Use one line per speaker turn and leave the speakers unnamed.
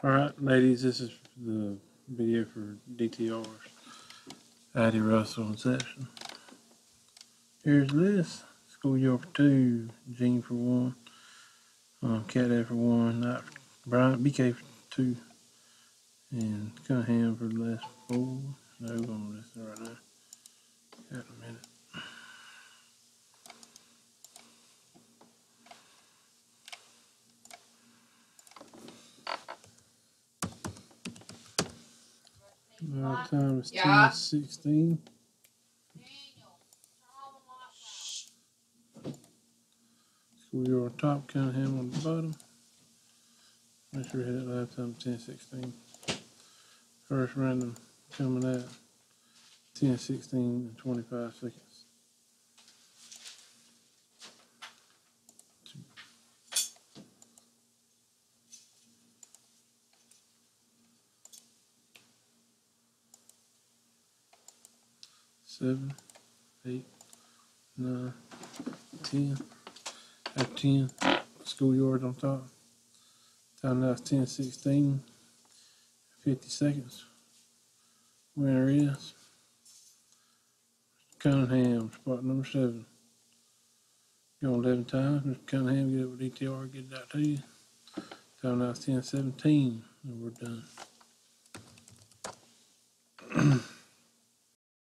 Alright, ladies, this is the video for Dtr'S, Addy, Russell, Inception. Here's this. Schoolyard for 2, Gene for 1, Cat A for 1, Knight for Bryant, BK for 2, and Cunningham for the last 4. No, we're going to listen right now. Got a minute. Our time is 10:16. Schoolyard on top, Cunningham on the bottom. Make sure we hit it live time 10:16. First random coming at 10:16 and 25 seconds. Seven, 8, 9, 10. At 10, schoolyard on top. Time now is 10:16. 50 seconds. Winner is Cunningham, spot number 7. Going 11 times. Mr. Cunningham, get it with Dtr, get it out to you. Time now is 10:17, and we're done.